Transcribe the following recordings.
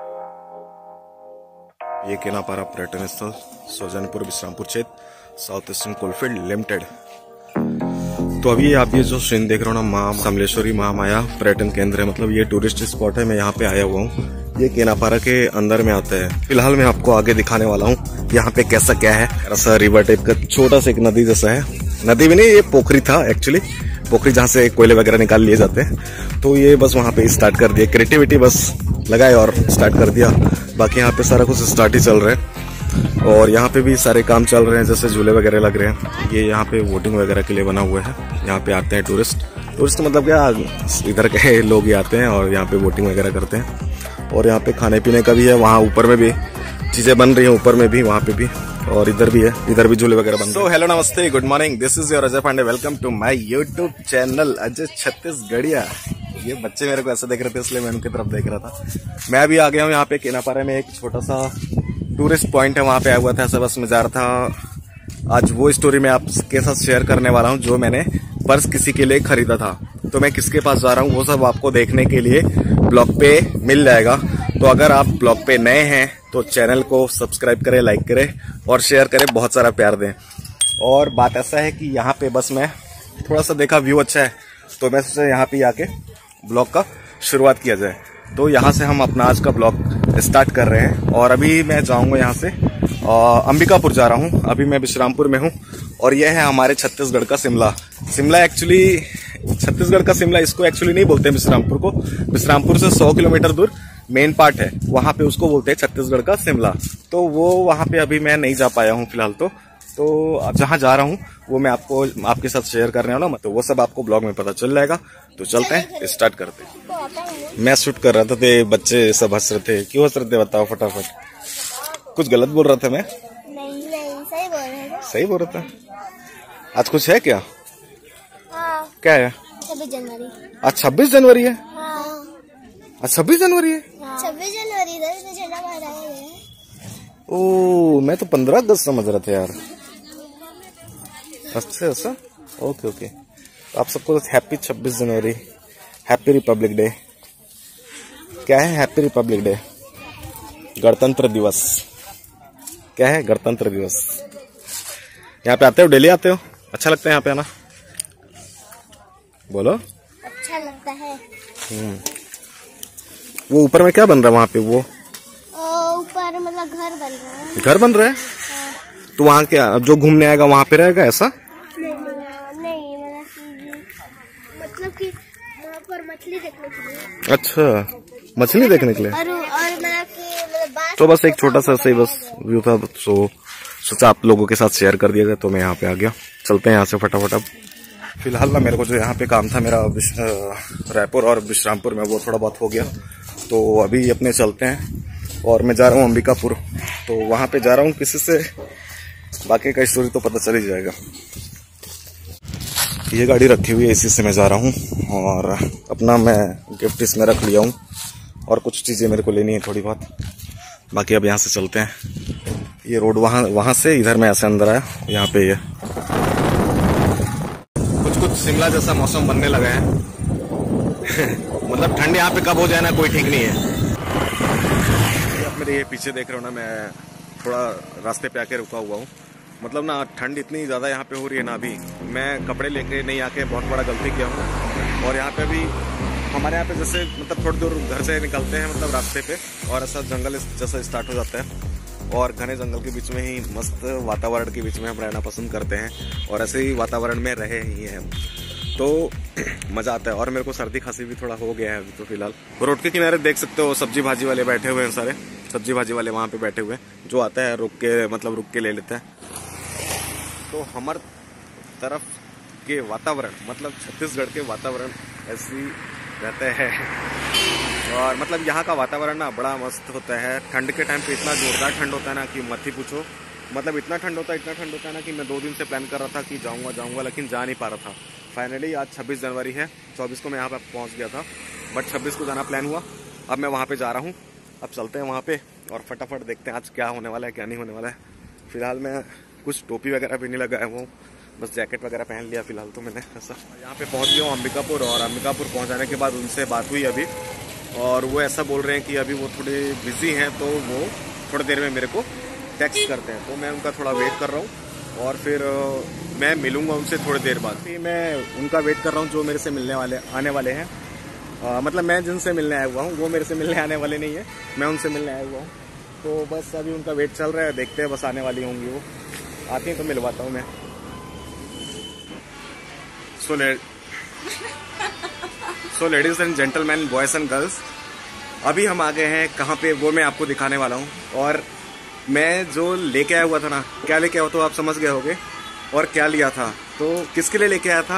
ये केनापारा पर्यटन स्थल सोजानपुर विश्रामपुर क्षेत्र साउथ ईस्टर्न कोलफील्ड लिमिटेड। तो अभी आप ये जो सीन देख रहे हो ना, माँ समलेश्वरी महामाया पर्यटन केंद्र है, मतलब ये टूरिस्ट स्पॉट है। मैं यहाँ पे आया हुआ हूँ, ये केनापारा के अंदर में आता है। फिलहाल मैं आपको आगे दिखाने वाला हूँ यहाँ पे कैसा क्या है। ऐसा रिवर टाइप का छोटा सा एक नदी जैसा है, नदी भी नहीं, ये पोखरी था एक्चुअली, पोखरी जहाँ से कोयले वगैरह निकाल लिए जाते हैं। तो ये बस वहाँ पे स्टार्ट कर दिया, क्रिएटिविटी बस लगाए और स्टार्ट कर दिया। बाकी यहाँ पे सारा कुछ स्टार्ट ही चल रहा है और यहाँ पे भी सारे काम चल रहे हैं, जैसे झूले वगैरह लग रहे हैं। ये यहाँ पे बोटिंग वगैरह के लिए बना हुआ है। यहाँ पे आते हैं टूरिस्ट मतलब क्या, इधर के लोग ही आते हैं और यहाँ पे बोटिंग वगैरह करते हैं। और यहाँ पे खाने पीने का भी है, वहाँ ऊपर में भी चीजें बन रही हैं, ऊपर में भी, वहाँ पे भी, और इधर भी है, इधर भी झूले वगैरह बन रहे हैं। हेलो नमस्ते, good morning, this is your Ajay Pandey, welcome to my YouTube channel Ajay Chhattisgarhiya. ये बच्चे मेरे को ऐसा देख रहे थे इसलिए मैं उनकी तरफ देख रहा था। मैं अभी आ गया हूँ यहाँ पे केनापारा में, एक छोटा सा टूरिस्ट पॉइंट है, वहाँ पे आया हुआ था, ऐसा बस में जा रहा था। आज वो स्टोरी मैं आपके साथ शेयर करने वाला हूँ जो मैंने पर्स किसी के लिए खरीदा था। तो मैं किसके पास जा रहा हूँ वो सब आपको देखने के लिए ब्लॉग पे मिल जाएगा। तो अगर आप ब्लॉग पे नए हैं तो चैनल को सब्सक्राइब करें, लाइक करें और शेयर करें, बहुत सारा प्यार दें। और बात ऐसा है कि यहाँ पे बस मैं थोड़ा सा देखा, व्यू अच्छा है, तो मैं सोचा यहाँ पे आके ब्लॉग का शुरुआत किया जाए। तो यहाँ से हम अपना आज का ब्लॉग स्टार्ट कर रहे हैं। और अभी मैं जाऊँगा यहाँ से अंबिकापुर जा रहा हूँ। अभी मैं विश्रामपुर में हूँ और यह है हमारे छत्तीसगढ़ का शिमला। शिमला एक्चुअली छत्तीसगढ़ का शिमला इसको एक्चुअली नहीं बोलते विश्रामपुर को। विश्रामपुर से 100 किलोमीटर दूर मेन पार्ट है, वहां पे उसको बोलते हैं छत्तीसगढ़ का शिमला। तो वो वहां पे अभी मैं नहीं जा पाया हूँ फिलहाल। तो जहां जा रहा हूँ वो मैं आपके साथ शेयर करने वाला हूँ, तो वो सब आपको ब्लॉग में पता चल जाएगा। तो चलते हैं, स्टार्ट करते हैं। मैं शूट कर रहा था, तो बच्चे सब हंस रहे थे। क्यों हंस रहे थे बताओ फटाफट। कुछ गलत बोल रहा था मैं? नहीं सही बोल रहे थे। सही बोल रहा था। आज कुछ है क्या? हाँ। क्या है? 26 जनवरी। आज 26 जनवरी है? हाँ। आज 26 जनवरी है? 26 जनवरी झंडा फहराया है। ओ, मैं तो 15 अगस्त समझ रहा था यार। अच्छा ऐसा, ओके ओके। तो आप सबको हैप्पी 26 जनवरी, हैप्पी रिपब्लिक डे। क्या है हैप्पी रिपब्लिक डे? गणतंत्र दिवस। क्या है? गणतंत्र दिवस। यहाँ पे आते हो? डेली आते हो? अच्छा लगता है यहाँ पे आना? बोलो। अच्छा लगता है। वो ऊपर में क्या बन रहा है वहाँ पे? वो ऊपर मतलब घर बन रहा है। घर बन रहा है? तो वहाँ क्या, जो घूमने आएगा वहाँ पे रहेगा ऐसा? नहीं मतलब कि वहाँ पर मछली देखने के लिए। अच्छा, मछली देखने के लिए। और मतलब तो बस एक छोटा सा सही बस व्यू था, तो सोचा आप लोगों के साथ शेयर कर दिया जाए, तो मैं यहाँ पे आ गया। चलते हैं यहाँ से फटाफट। अब फिलहाल ना मेरे को जो यहाँ पे काम था मेरा रायपुर और विश्रामपुर में, वो थोड़ा बहुत हो गया। तो अभी अपने चलते हैं और मैं जा रहा हूँ अंबिकापुर। तो वहाँ पे जा रहा हूँ किसी से, बाकी का स्टोरी तो पता चल ही जाएगा। ये गाड़ी रखी हुई है, इसी से मैं जा रहा हूँ और अपना मैं गिफ्ट इसमें रख लिया हूँ और कुछ चीज़ें मेरे को लेनी है थोड़ी बहुत। बाकी अब यहाँ से चलते हैं। ये रोड वहाँ से इधर मैं ऐसे अंदर आया, यहाँ पे ये कुछ शिमला जैसा मौसम बनने लगा है। मतलब ठंड यहाँ पे कब हो जाए ना कोई ठीक नहीं है। आप मेरे ये पीछे देख रहे हो ना, मैं थोड़ा रास्ते पे आके रुका हुआ हूँ। मतलब ना ठंड इतनी ज़्यादा यहाँ पे हो रही है ना, अभी मैं कपड़े लेके नहीं आके बहुत बड़ा गलती किया हूँ। और यहाँ पे भी हमारे यहाँ पे जैसे मतलब थोड़ी दूर घर से निकलते हैं मतलब रास्ते पे, और ऐसा जंगल जैसा स्टार्ट हो जाता है और घने जंगल के बीच में ही मस्त वातावरण के बीच में हम रहना पसंद करते हैं और ऐसे ही वातावरण में रहे ही हैं हम, तो मज़ा आता है। और मेरे को सर्दी खांसी भी थोड़ा हो गया है अभी। तो फिलहाल रोड के किनारे देख सकते हो सब्जी भाजी वाले बैठे हुए हैं, सारे सब्जी भाजी वाले वहाँ पे बैठे हुए हैं। जो आता है रुक के ले लेता है। तो हमारे तरफ के वातावरण मतलब छत्तीसगढ़ के वातावरण ऐसी रहते हैं। और मतलब यहाँ का वातावरण ना बड़ा मस्त होता है। ठंड के टाइम पे इतना जोरदार ठंड होता है ना कि मत ही पूछो। मतलब इतना ठंड होता है ना कि मैं 2 दिन से प्लान कर रहा था कि जाऊँगा लेकिन जा नहीं पा रहा था। फाइनली आज 26 जनवरी है, 24 को मैं यहाँ पर पहुँच गया था, बट 26 को जाना प्लान हुआ। अब मैं वहाँ पे जा रहा हूँ। अब चलते हैं वहाँ पे और फटाफट देखते हैं आज क्या होने वाला है क्या नहीं होने वाला है। फिलहाल मैं कुछ टोपी वगैरह भी नहीं लगाया हूँ, बस जैकेट वगैरह पहन लिया फिलहाल तो मैंने ऐसा। यहाँ पे पहुँच गया हूँ अंबिकापुर, और अंबिकापुर पहुँचाने के बाद उनसे बात हुई अभी, और वो ऐसा बोल रहे हैं कि अभी वो थोड़े बिजी हैं, तो वो थोड़ी देर में मेरे को टेक्स्ट करते हैं। तो मैं उनका थोड़ा वेट कर रहा हूँ और फिर मैं मिलूंगा उनसे थोड़ी देर बाद। फिर मैं उनका वेट कर रहा हूँ जो मेरे से आने वाले हैं। मतलब मैं जिनसे मिलने आया हुआ हूँ वो मेरे से मिलने आने वाले नहीं है, मैं उनसे मिलने आया हुआ हूँ। तो बस अभी उनका वेट चल रहा है, देखते हैं, बस आने वाली होंगी वो। आती हैं तो मिलवाता हूँ मैं। So ladies and gentleman, boys and girls, अभी हम आ गए हैं कहाँ पे वो मैं आपको दिखाने वाला हूँ। और मैं जो लेके आया हुआ था ना, क्या लेके आया तो आप समझ गए होंगे, और क्या लिया था, तो किसके लिए लेके आया था,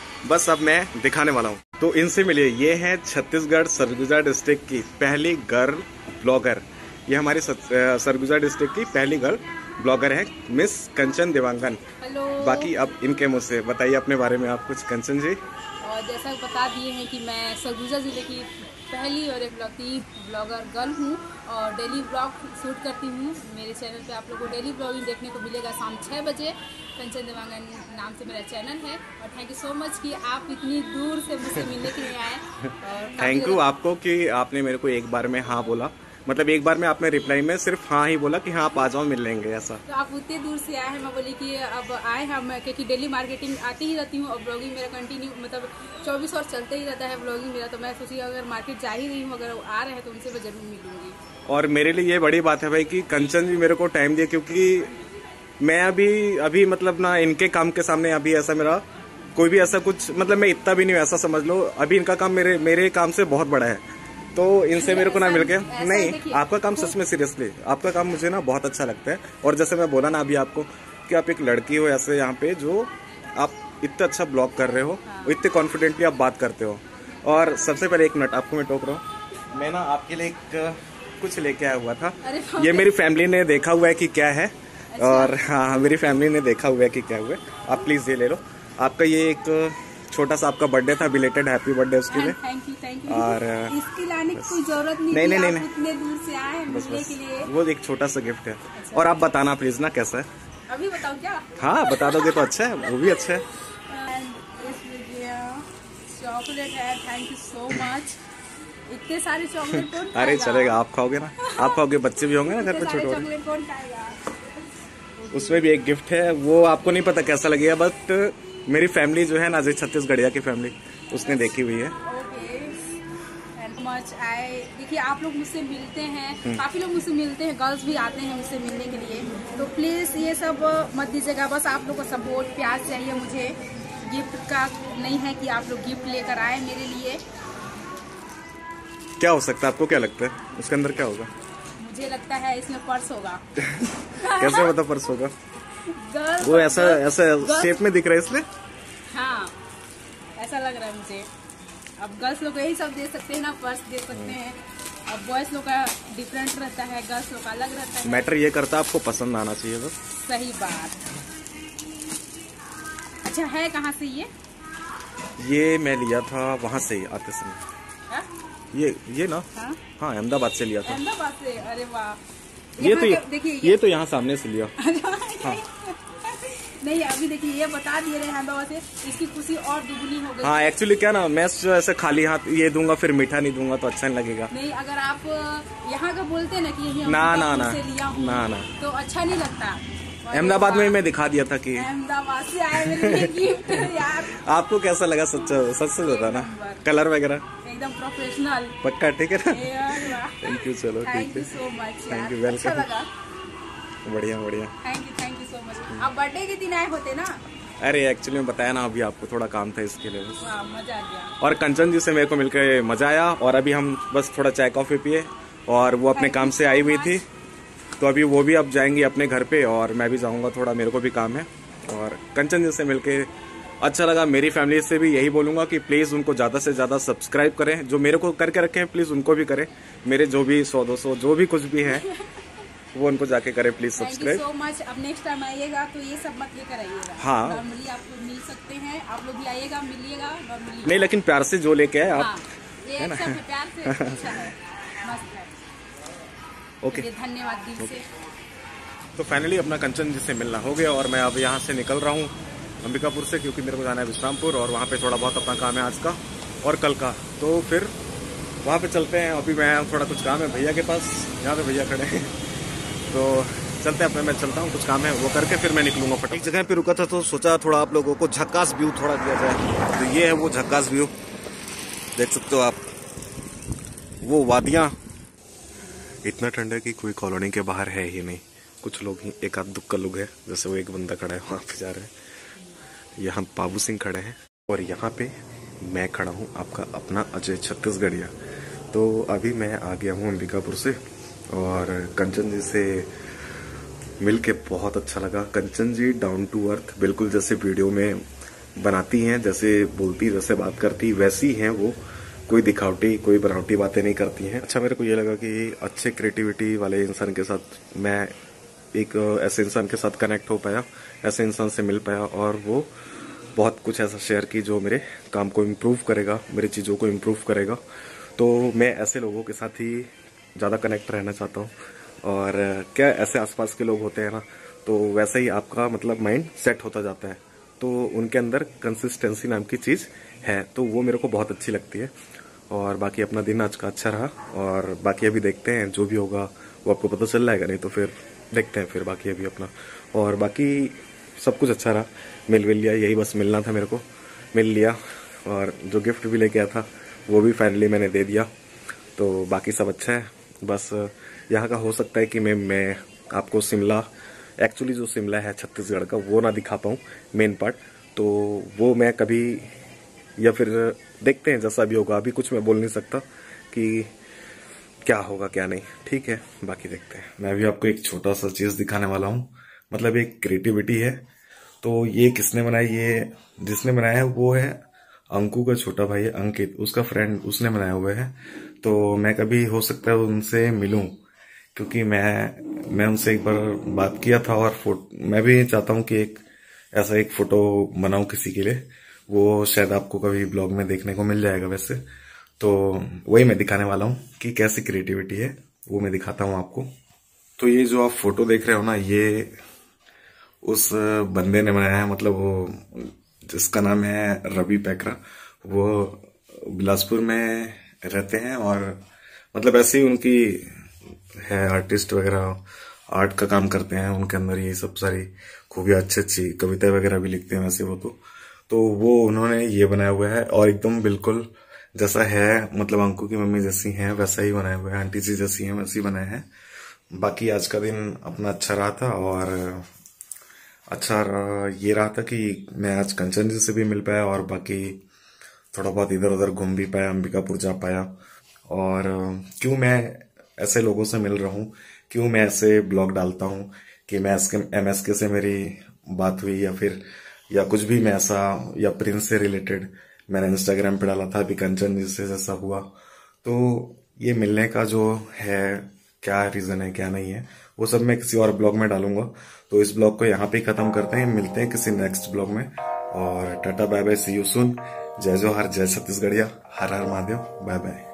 बस अब मैं दिखाने वाला हूँ। तो इनसे मिलिए, ये है छत्तीसगढ़ सरगुजा डिस्ट्रिक्ट की पहली गर्ल ब्लॉगर। ये हमारी सरगुजा डिस्ट्रिक्ट की पहली गर्ल ब्लॉगर है, मिस कंचन देवांगन। हेलो। बाकी अब इनके मुझ से बताइए अपने बारे में आप कुछ, कंचन जी। और जैसा बता दिए हैं कि मैं सरगुजा जिले की पहली और एकलौती ब्लॉगर गर्ल हूँ और डेली ब्लॉग शूट करती हूँ। मेरे चैनल पे आप लोगों को डेली ब्लॉगिंग देखने को मिलेगा शाम 6 बजे। कंचन देवांगन नाम से मेरा चैनल है। और थैंक यू सो मच कि आप इतनी दूर से मुझसे मिलने के लिए आए। और थैंक यू आपको कि आपने मेरे को एक बार में हाँ बोला, मतलब एक बार में आपने रिप्लाई में सिर्फ हाँ ही बोला कि हाँ आप आ जाओ, मिल लेंगे, ऐसा। तो आप उतने दूर से आए हैं, मैं बोली कि अब आए हम, क्योंकि डेली मार्केटिंग आती ही रहती हूँ और ब्लॉगिंग मेरा कंटिन्यू मतलब 24 और चलते ही रहता है ब्लॉगिंग मेरा। तो मैं सोची अगर मार्केट जा ही रही हूँ, अगर आ रहे हैं तो उनसे मैं जरूर मिलूंगी। और मेरे लिए ये बड़ी बात है भाई कि कंचन जी मेरे को टाइम दिए, क्योंकि मैं अभी मतलब ना इनके काम के सामने अभी ऐसा मेरा कोई भी ऐसा कुछ, मतलब मैं इतना भी नहीं, ऐसा समझ लो अभी इनका काम मेरे काम से बहुत बड़ा है। तो इनसे मेरे को ना मिलके नहीं, आपका काम सच में सीरियसली आपका काम मुझे ना बहुत अच्छा लगता है। और जैसे मैं बोला ना अभी आपको कि आप एक लड़की हो ऐसे यहाँ पे, जो आप इतना अच्छा ब्लॉग कर रहे हो, इतने कॉन्फिडेंटली आप बात करते हो। और सबसे पहले एक मिनट आपको मैं टोक रहा हूँ, मैं ना आपके लिए कुछ लेके आया हुआ था। ये मेरी फैमिली ने देखा हुआ है कि क्या है। और हाँ, मेरी फैमिली ने देखा हुआ है कि क्या हुआ है। आप प्लीज ये ले लो। आपका ये एक छोटा सा आपका बर्थडे था, बिलेटेड हैप्पी बर्थडे उसके लिए। Thank you. और इसके लाने की कोई जरूरत नहीं, नहीं। इतने दूर से आए मिलने के लिए, वो एक छोटा सा गिफ्ट है। और आप बताना प्लीज ना कैसा है। अभी बताओ क्या? हाँ बता दोगे तो अच्छा है, वो भी अच्छा है। चॉकलेट है, थैंक यू सो मच। इतने सारे चॉकलेट कौन खाएगा? अरे चलेगा, आप खाओगे ना, आप खाओगे, बच्चे भी होंगे ना घर पे छोटे छोटे। चॉकलेट कौन खाएगा? उसमें भी एक गिफ्ट है, वो आपको नहीं पता कैसा लगेगा, बट मेरी फैमिली जो है ना, जो छत्तीसगढ़िया की फैमिली, उसने देखी हुई है। देखिए आप लोग मुझसे मिलते हैं, काफी लोग मुझसे मिलते हैं, गर्ल्स भी आते हैं मुझसे मिलने के लिए। तो प्लीज ये सब मत दीजिएगा, बस आप लोग को सपोर्ट प्यार चाहिए मुझे। गिफ्ट का नहीं है कि आप लोग गिफ्ट लेकर आए मेरे लिए। क्या हो सकता है, आपको क्या लगता है उसके अंदर क्या होगा? मुझे लगता है इसमें पर्स होगा। कैसे पता पर्स होगा? वो ऐसा शेप में दिख रहा है इसलिए। हाँ ऐसा लग रहा है मुझे। अब गर्ल्स लोग यही सब दे सकते हैं ना, पर्स दे सकते हैं। अब बॉयज लोग का डिफरेंट रहता है, गर्ल्स लोग का अलग रहता है। मैटर ये करता है आपको पसंद आना चाहिए बस। सही बात। अच्छा है कहाँ से ये मैं लिया था वहाँ से आते समय। ये ना हाँ अहमदाबाद से लिया था। अहमदाबाद से? अरे वाह। देखिए ये तो यहाँ सामने से लिया। हाँ। नहीं अभी देखिए ये बता दिए रहे अहमदाबाद से, इसकी खुशी और दुगनी हो गई। हाँ एक्चुअली क्या ना, मैं ऐसे खाली हाथ ये दूंगा फिर मीठा नहीं दूंगा तो अच्छा नहीं लगेगा। नहीं अगर आप यहाँ का बोलते ना कि यही ना तो अच्छा नहीं लगता। अहमदाबाद में मैं दिखा दिया था कि अहमदाबाद से आए मेरे लिए गिफ्ट यार। आपको कैसा लगा? सच से बता ना, कलर वगैरह एकदम प्रोफेशनल पक्का, ठीक है ना? थैंक यू, चलो ठीक है, thank you so much, thank you, welcome. अच्छा लगा, बढ़िया, थैंक यू सो मच। आप बर्थडे के दिन आए होते ना? अरे एक्चुअली मैं बताया ना अभी आपको, थोड़ा काम था इसके लिए बस। मजा आ गया। और कंचन जी से मेरे को मिलकर मजा आया। और अभी हम बस थोड़ा चाय कॉफी पिए और वो अपने काम से आई हुई थी, तो अभी वो भी अब जाएंगी अपने घर पे और मैं भी जाऊंगा, थोड़ा मेरे को भी काम है। और कंचन जी से मिलके अच्छा लगा। मेरी फैमिली से भी यही बोलूंगा कि प्लीज उनको ज्यादा से ज्यादा सब्सक्राइब करें, जो मेरे को करके रखे हैं प्लीज उनको भी करें। मेरे जो भी 100-200 जो भी कुछ भी है वो उनको जाके करें please subscribe. Thank you so much. अब नेक्स्ट टाइम आइएगा तो ये सब मत लेकर आइएगा। हाँ नॉर्मली आप लोग मिल सकते हैं, आप लोग भी आइएगा, मिलिएगा नॉर्मली। नहीं लेकिन प्यार से जो लेके आए आप, है ना, प्यार से अच्छा है, मस्त है। ओके धन्यवाद दिल से। तो फाइनली अपना कंचन जी से मिलना हो गया और मैं अब यहाँ से निकल रहा हूँ अंबिकापुर से, क्योंकि मेरे को जाना है विश्रामपुर और वहाँ पे थोड़ा बहुत अपना काम है आज का और कल का। तो फिर वहाँ पे चलते हैं। अभी मैं थोड़ा कुछ काम है भैया के पास, यहाँ पे भैया खड़े हैं, तो चलते हैं। अपने मैं चलता हूँ, कुछ काम है वो करके फिर मैं निकलूंगा फटाफट। एक जगह पे रुका था तो सोचा थोड़ा आप लोगों को झक्कास व्यू थोड़ा दिया जाए। तो ये है वो झक्कास व्यू, देख सकते हो आप, वो वादियाँ। इतना ठंड है कि कोई कॉलोनी के बाहर है ही नहीं, कुछ लोग ही, एक आध दुक्का लोग है, जैसे वो एक बंदा खड़ा है वहाँ पे जा रहे हैं। यहाँ बाबू सिंह खड़े हैं और यहाँ पे मैं खड़ा हूँ, आपका अपना अजय छत्तीसगढ़िया। तो अभी मैं आ गया हूँ अंबिकापुर से और कंचन जी से मिल के बहुत अच्छा लगा। कंचन जी डाउन टू अर्थ, बिल्कुल जैसे वीडियो में बनाती हैं, जैसे बोलती, जैसे बात करती वैसी हैं वो। कोई दिखावटी, कोई बनावटी बातें नहीं करती हैं। अच्छा, मेरे को ये लगा कि अच्छे क्रिएटिविटी वाले इंसान के साथ मैं एक ऐसे इंसान के साथ कनेक्ट हो पाया, ऐसे इंसान से मिल पाया और वो बहुत कुछ ऐसा शेयर की जो मेरे काम को इम्प्रूव करेगा, मेरी चीज़ों को इम्प्रूव करेगा। तो मैं ऐसे लोगों के साथ ही ज़्यादा कनेक्ट रहना चाहता हूँ। और क्या ऐसे आसपास के लोग होते हैं ना, तो वैसे ही आपका मतलब माइंड सेट होता जाता है। तो उनके अंदर कंसिस्टेंसी नाम की चीज़ है, तो वो मेरे को बहुत अच्छी लगती है। और बाकी अपना दिन आज का अच्छा रहा और बाकी अभी देखते हैं, जो भी होगा वो आपको पता चल जाएगा, नहीं तो फिर देखते हैं फिर बाकी अभी अपना। और बाकी सब कुछ अच्छा रहा, मिल लिया, यही बस मिलना था मेरे को, मिल लिया। और जो गिफ्ट भी लेके आया था वो भी फाइनली मैंने दे दिया। तो बाकी सब अच्छा है। बस यहाँ का हो सकता है कि मैं आपको शिमला, एक्चुअली जो शिमला है छत्तीसगढ़ का, वो ना दिखा पाऊँ मेन पार्ट। तो वो मैं कभी, या फिर देखते हैं जैसा भी होगा। अभी कुछ मैं बोल नहीं सकता कि क्या होगा क्या नहीं, ठीक है, बाकी देखते हैं। मैं भी आपको एक छोटा सा चीज दिखाने वाला हूँ, मतलब एक क्रिएटिविटी है। तो ये किसने बनाई, ये जिसने बनाया है वो है अंकु का छोटा भाई है अंकित, उसका फ्रेंड, उसने बनाया हुआ है। तो मैं कभी हो सकता है उनसे मिलूं, क्योंकि मैं उनसे एक बार बात किया था और मैं भी चाहता हूँ कि एक ऐसा एक फोटो बनाऊं किसी के लिए। वो शायद आपको कभी ब्लॉग में देखने को मिल जाएगा वैसे। तो वही मैं दिखाने वाला हूँ कि कैसी क्रिएटिविटी है, वो मैं दिखाता हूँ आपको। तो ये जो आप फोटो देख रहे हो ना, ये उस बंदे ने बनाया है, मतलब वो जिसका नाम है रवि पैकरा। वो बिलासपुर में रहते हैं और मतलब ऐसे ही उनकी है, आर्टिस्ट वगैरह, आर्ट का काम करते हैं। उनके अंदर ये सब सारी खूबियाँ, अच्छी अच्छी कविताएं वगैरह भी लिखते हैं वैसे वो। तो वो उन्होंने ये बनाया हुआ है और एकदम बिल्कुल जैसा है, मतलब अंकु की मम्मी जैसी हैं वैसा ही बनाया हुआ है, आंटी जी जैसी हैं वैसी बनाया है। बाकी आज का दिन अपना अच्छा रहा था और अच्छा ये रहा था कि मैं आज कंचन जी से भी मिल पाया और बाकी थोड़ा बहुत इधर उधर घूम भी पाया, अंबिकापुर जा पाया। और क्यों मैं ऐसे लोगों से मिल रहा हूँ, क्यों मैं ऐसे ब्लॉग डालता हूँ कि मैं MSK से मेरी बात हुई या कुछ भी मैं ऐसा, या प्रिंस से रिलेटेड मैंने इंस्टाग्राम पे डाला था, अभी कंचन जी से जैसा हुआ। तो ये मिलने का जो है, क्या रीजन है क्या नहीं है, वो सब मैं किसी और ब्लॉग में डालूंगा। तो इस ब्लॉग को यहाँ पे खत्म करते हैं, मिलते हैं किसी नेक्स्ट ब्लॉग में। और tata bye bye, see you soon. जय जोहार, जय छत्तीसगढ़िया, हर हर महादेव, बाय बाय।